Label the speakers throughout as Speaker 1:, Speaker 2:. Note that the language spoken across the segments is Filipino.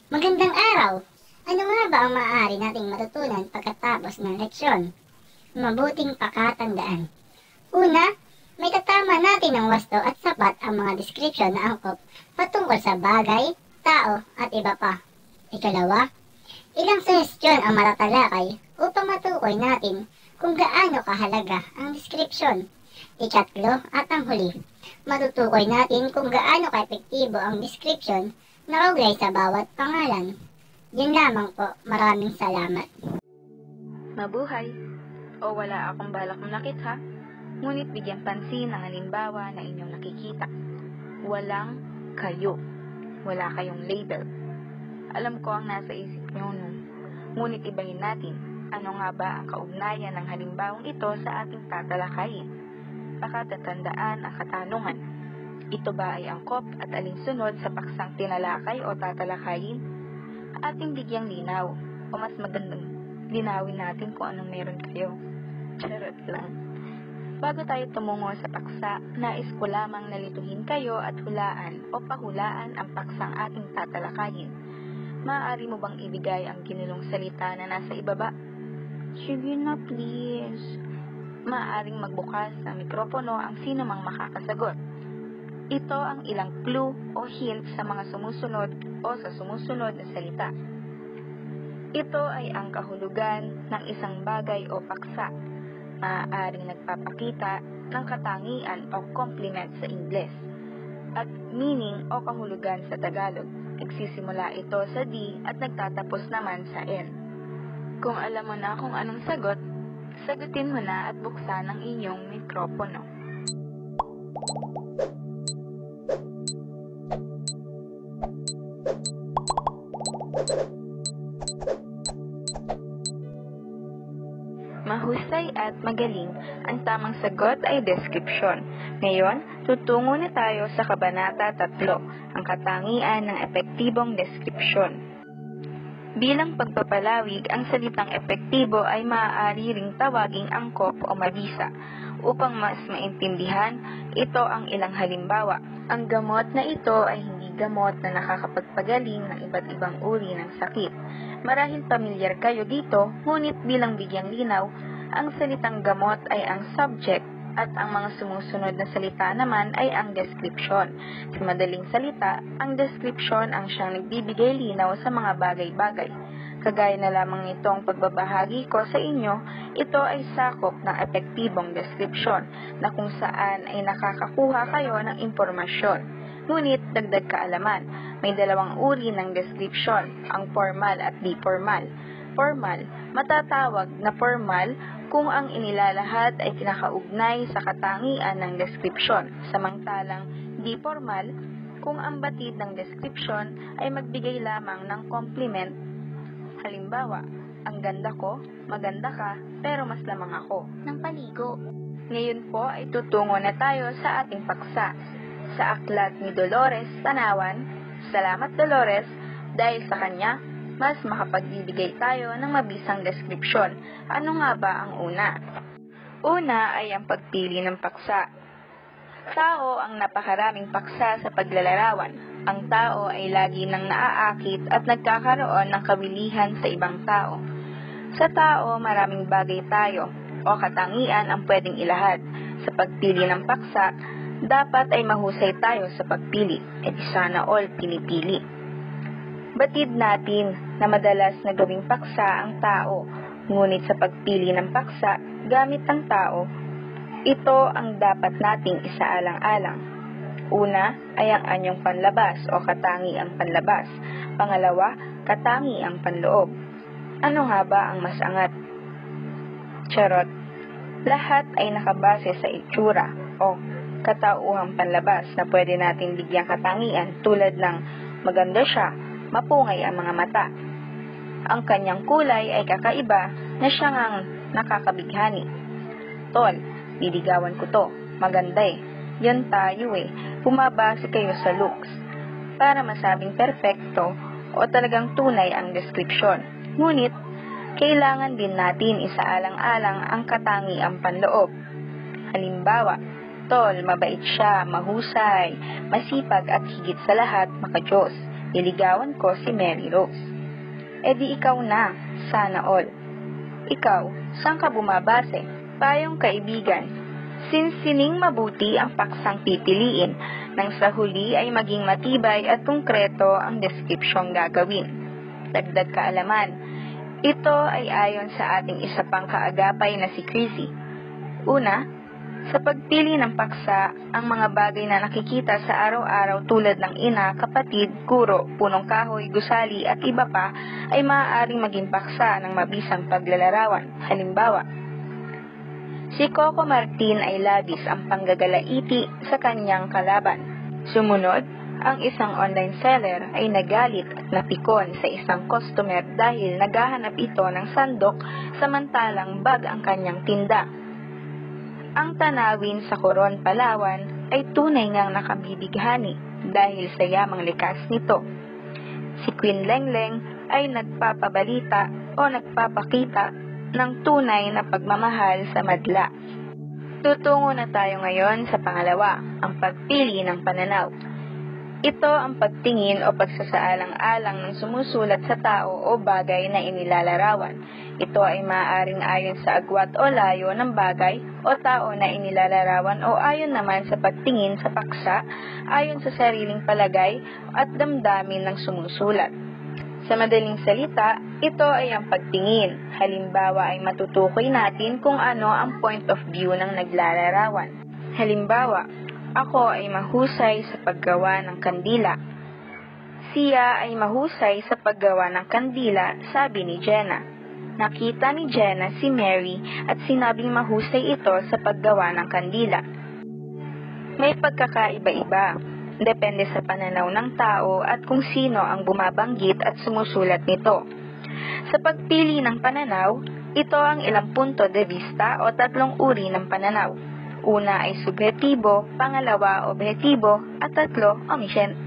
Speaker 1: Magandang araw! Ano nga ba ang maaari nating matutunan pagkatapos ng leksyon? Mabuting pakatandaan. Una, may tatama natin ng wasto at sapat ang mga description na angkop patungkol sa bagay, tao at iba pa. Ikalawa, ilang suhestyon ang matatalakay upang matukoy natin kung gaano kahalaga ang description. Ikatlo at ang huli, matutukoy natin kung gaano kaepektibo ang description na kaugnay sa bawat pangalan. Yan lamang po. Maraming salamat.
Speaker 2: Mabuhay! O wala akong balak manakit ha? Ngunit bigyan pansin ang halimbawa na inyong nakikita. Walang kayo. Wala kayong label. Alam ko ang nasa isip nyo nun. Ngunit ibahin natin, ano nga ba ang kaugnayan ng halimbawang ito sa ating tatalakayin? Baka tatandaan ang katanungan. Ito ba ay angkop at alinsunod sa paksang tinalakay o tatalakayin? Ating bigyang linaw, o mas magandang linawin natin kung anong meron kayo. Charot lang. Bago tayo tumungo sa paksa, nais ko lamang nalituhin kayo at hulaan o pahulaan ang paksang ating tatalakayin. Maaari mo bang ibigay ang ginulong salita na nasa ibaba? Sige na please. Maaaring magbukas ng mikropono ang sino mang makakasagot. Ito ang ilang clue o hint sa mga sumusunod o sa sumusunod na salita. Ito ay ang kahulugan ng isang bagay o paksa. Maaaring nagpapakita ng katangian o compliment sa Ingles. At meaning o kahulugan sa Tagalog. Nagsisimula ito sa D at nagtatapos naman sa N. Kung alam mo na kung anong sagot, sagutin mo na at buksan ang inyong mikropono. Mahusay at magaling, ang tamang sagot ay description. Ngayon, tutungo na tayo sa Kabanata 3, ang katangian ng epektibong description. Bilang pagpapalawig, ang salitang epektibo ay maaari ring tawaging angkop o mabisa. Upang mas maintindihan, ito ang ilang halimbawa. Ang gamot na ito ay hindi gamot na nakakapagpagaling ng iba't ibang uri ng sakit. Marahil pamilyar kayo dito, ngunit bilang bigyang linaw, ang salitang gamot ay ang subject at ang mga sumusunod na salita naman ay ang description. Sa madaling salita, ang description ang siyang nagbibigay linaw sa mga bagay-bagay. Kagaya na lamang nitong pagbabahagi ko sa inyo, ito ay sakop ng epektibong description na kung saan ay nakakakuha kayo ng impormasyon. Ngunit dagdag kaalaman, may dalawang uri ng description, ang formal at di formal. Formal, matatawag na formal kung ang inilalahat ay kinakaugnay sa katangian ng description, samantalang di formal kung ang batid ng description ay magbigay lamang ng compliment. Halimbawa, ang ganda ko, maganda ka, pero mas lamang ako ng paligo. Ngayon po ay tutungo na tayo sa ating paksa. Sa aklat ni Dolores Tanawan, salamat Dolores, dahil sa kanya, mas makapagbibigay tayo ng mabisang description. Ano nga ba ang una? Una ay ang pagpili ng paksa. Tao ang napakaraming paksa sa paglalarawan. Ang tao ay lagi nang naaakit at nagkakaroon ng kabilihan sa ibang tao. Sa tao, maraming bagay tayo o katangian ang pwedeng ilahad. Sa pagpili ng paksa, dapat ay mahusay tayo sa pagpili, at sana all pinipili. Batid natin na madalas na gawing paksa ang tao, ngunit sa pagpili ng paksa gamit ang tao, ito ang dapat nating isaalang-alang. Una ay ang anyong panlabas o katangiang panlabas. Pangalawa, katangiang panloob. Ano nga ba ang mas angat? Charot. Lahat ay nakabase sa itsura o katauhang panlabas na pwede nating bigyang katangian tulad ng maganda siya, mapungay ang mga mata. Ang kanyang kulay ay kakaiba na siya ngang nakakabighani. Tol, liligawan ko to. Maganda eh. Yan tayo eh. Bumabase kayo sa looks. Para masabing perpekto o talagang tunay ang description. Ngunit, kailangan din natin isaalang-alang ang katangiang panloob. Halimbawa, tol, mabait siya, mahusay, masipag at higit sa lahat, makadiyos. Liligawan ko si Mary Rose. E di ikaw na, sana all. Ikaw, saan ka bumabase? Payong kaibigan, sinsining mabuti ang paksang pipiliin, nang sa huli ay maging matibay at konkreto ang deskripsyong gagawin. Dagdag kaalaman, ito ay ayon sa ating isa pang kaagapay na si Chrissy. Una, sa pagpili ng paksa, ang mga bagay na nakikita sa araw-araw tulad ng ina, kapatid, guro, punong kahoy, gusali at iba pa ay maaaring maging paksa ng mabisang paglalarawan. Halimbawa, si Coco Martin ay labis ang panggagalaiti sa kanyang kalaban. Sumunod, ang isang online seller ay nagalit at napikon sa isang customer dahil naghahanap ito ng sandok samantalang bag ang kanyang tinda. Ang tanawin sa Coron, Palawan ay tunay ngang nakabibighani dahil sa yamang likas nito. Si Queen Lengleng ay nagpapabalita o nagpapakita ng tunay na pagmamahal sa madla. Tutungo na tayo ngayon sa pangalawa, ang pagpili ng pananaw. Ito ang pagtingin o pagsasaalang-alang ng sumusulat sa tao o bagay na inilalarawan. Ito ay maaaring ayon sa agwat o layo ng bagay o tao na inilalarawan o ayon naman sa pagtingin sa paksa, ayon sa sariling palagay at damdamin ng sumusulat. Sa madaling salita, ito ay ang pagtingin. Halimbawa ay matutukoy natin kung ano ang point of view ng naglalarawan. Halimbawa, ako ay mahusay sa paggawa ng kandila. Siya ay mahusay sa paggawa ng kandila, sabi ni Jenna. Nakita ni Jenna si Mary at sinabing mahusay ito sa paggawa ng kandila. May pagkakaiba-iba. Depende sa pananaw ng tao at kung sino ang bumabanggit at sumusulat nito. Sa pagpili ng pananaw, ito ang ilang punto de vista o tatlong uri ng pananaw. Una ay subjektibo, pangalawa objektibo, at tatlo omniscient.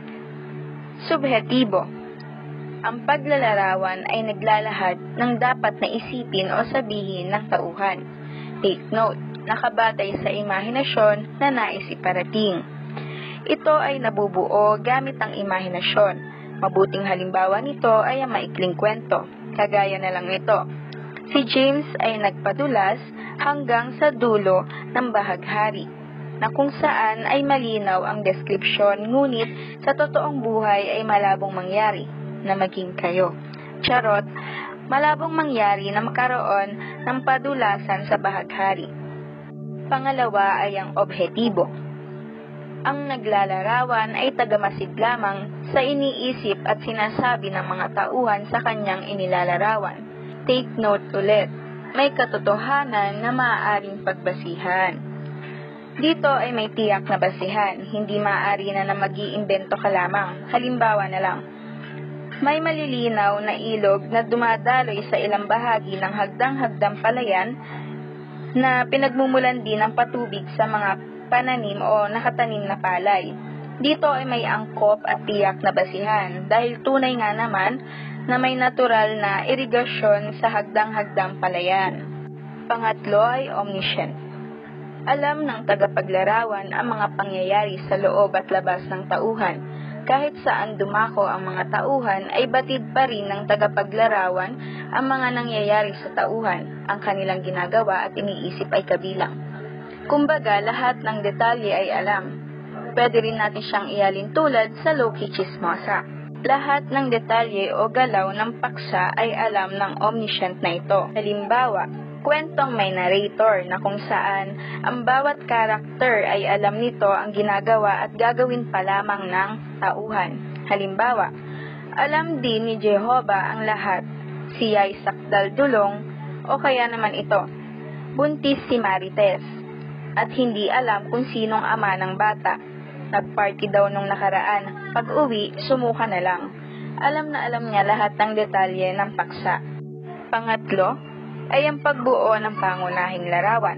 Speaker 2: Subjektibo. Ang paglalarawan ay naglalahad ng dapat na isipin o sabihin ng tauhan. Take note, nakabatay sa imahinasyon na nais iparating. Ito ay nabubuo gamit ang imahinasyon. Mabuting halimbawa nito ay ang maikling kwento. Kagaya na lang nito. Si James ay nagpadulas hanggang sa dulo ng bahaghari, na kung saan ay malinaw ang deskripsyon ngunit sa totoong buhay ay malabong mangyari na maging kayo. Charot, malabong mangyari na makaroon ng padulasan sa bahaghari. Pangalawa ay ang objektibo. Ang naglalarawan ay tagamasid lamang sa iniisip at sinasabi ng mga tauhan sa kanyang inilalarawan. Take note ulit, may katotohanan na maaaring pagbasihan. Dito ay may tiyak na basihan, hindi maaari na mag-iimbento ka lamang. Halimbawa na lang, may malilinaw na ilog na dumadaloy sa ilang bahagi ng hagdang-hagdang palayan na pinagmumulan din ng patubig sa mga pananim o nakatanim na palay. Dito ay may angkop at tiyak na basihan dahil tunay nga naman na may natural na irigasyon sa hagdang-hagdang palayan. Pangatlo ay omniscient. Alam ng tagapaglarawan ang mga pangyayari sa loob at labas ng tauhan. Kahit saan dumako ang mga tauhan ay batid pa rin ng tagapaglarawan ang mga nangyayari sa tauhan. Ang kanilang ginagawa at iniisip ay kabilang. Kumbaga, lahat ng detalye ay alam. Pwede rin natin siyang ialin tulad sa low-key chismosa. Lahat ng detalye o galaw ng paksa ay alam ng omniscient na ito. Halimbawa, kwentong may narrator na kung saan ang bawat karakter ay alam nito ang ginagawa at gagawin pa lamang ng tauhan. Halimbawa, alam din ni Jehovah ang lahat. Siya ay sakdal dulong o kaya naman ito, buntis si Marites at hindi alam kung sinong ama ng bata. Nagparty daw nung nakaraan. Pag-uwi, sumuka na lang. Alam na alam niya lahat ng detalye ng paksa. Pangatlo ay ang pagbuo ng pangunahing larawan.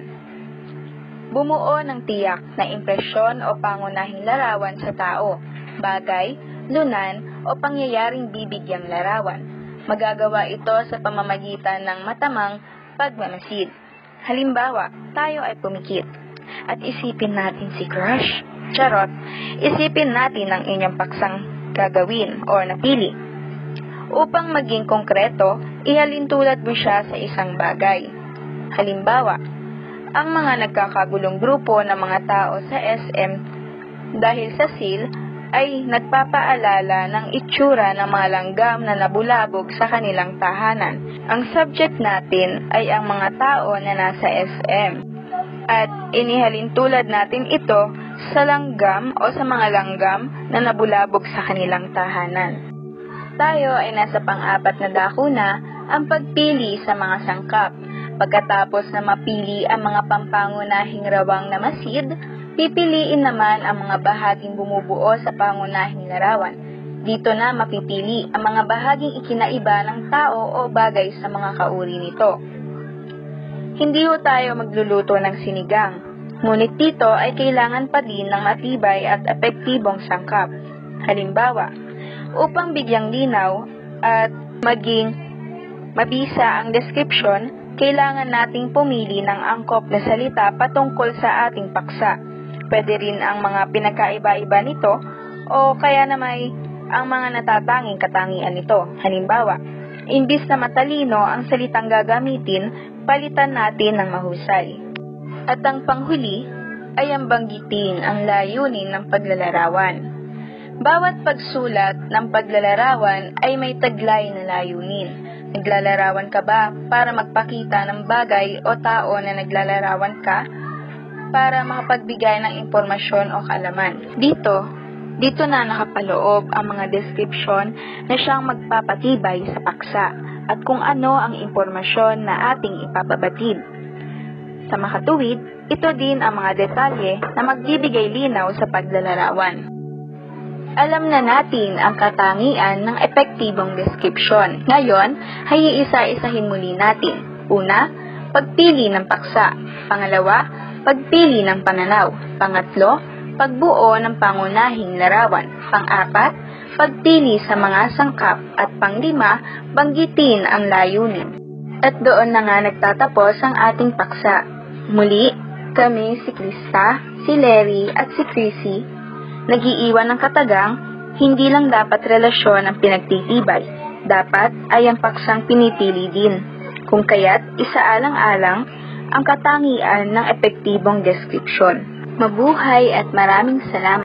Speaker 2: Bumuo ng tiyak na impresyon o pangunahing larawan sa tao, bagay, lunan o pangyayaring bibigyang larawan. Magagawa ito sa pamamagitan ng matamang pagmamasid. Halimbawa, tayo ay pumikit at isipin natin si crush. Charot, isipin natin ang inyong paksang gagawin o napili. Upang maging konkreto, ihalintulad mo siya sa isang bagay. Halimbawa, ang mga nagkakagulong grupo ng mga tao sa SM dahil sa sale ay nagpapaalala ng itsura ng mga langgam na nabulabog sa kanilang tahanan. Ang subject natin ay ang mga tao na nasa SM at inihalintulad natin ito sa langgam o sa mga langgam na nabulabog sa kanilang tahanan. Tayo ay nasa pang-apat na dako na, ang pagpili sa mga sangkap. Pagkatapos na mapili ang mga pampangunahing rawang na masid, pipiliin naman ang mga bahaging bumubuo sa pangunahing larawan. Dito na mapipili ang mga bahaging ikinaiba ng tao o bagay sa mga kauri nito. Hindi ho tayo magluluto ng sinigang, ngunit dito ay kailangan pa din ng matibay at epektibong sangkap. Halimbawa, upang bigyang linaw at maging mabisa ang description, kailangan nating pumili ng angkop na salita patungkol sa ating paksa. Pwede rin ang mga pinagkaiba-iba nito o kaya na may ang mga natatanging katangian nito. Halimbawa, imbis na matalino ang salitang gagamitin, palitan natin ng mahusay. At ang panghuli ay ang banggitin ang layunin ng paglalarawan. Bawat pagsulat ng paglalarawan ay may taglay na layunin. Naglalarawan ka ba para magpakita ng bagay o tao na naglalarawan ka para makapagbigay ng impormasyon o kaalaman? Dito na nakapaloob ang mga description na siyang magpapatibay sa paksa at kung ano ang impormasyon na ating ipapabatid. Sa makatuwid, ito din ang mga detalye na magbibigay linaw sa paglalarawan. Alam na natin ang katangian ng epektibong description. Ngayon, ay iisa-isahin muli natin. Una, pagpili ng paksa. Pangalawa, pagpili ng pananaw. Pangatlo, pagbuo ng pangunahing larawan. Pang-apat, pagpili sa mga sangkap. At panglima, banggitin ang layunin. At doon na nga nagtatapos ang ating paksa. Muli, kami si Krista, si Larry at si Chrissy, nag-iiwan ng katagang, hindi lang dapat relasyon ang pinagtitibay, dapat ay ang paksang pinipili din. Kung kaya't isaalang-alang ang katangian ng epektibong description. Mabuhay at maraming salamat.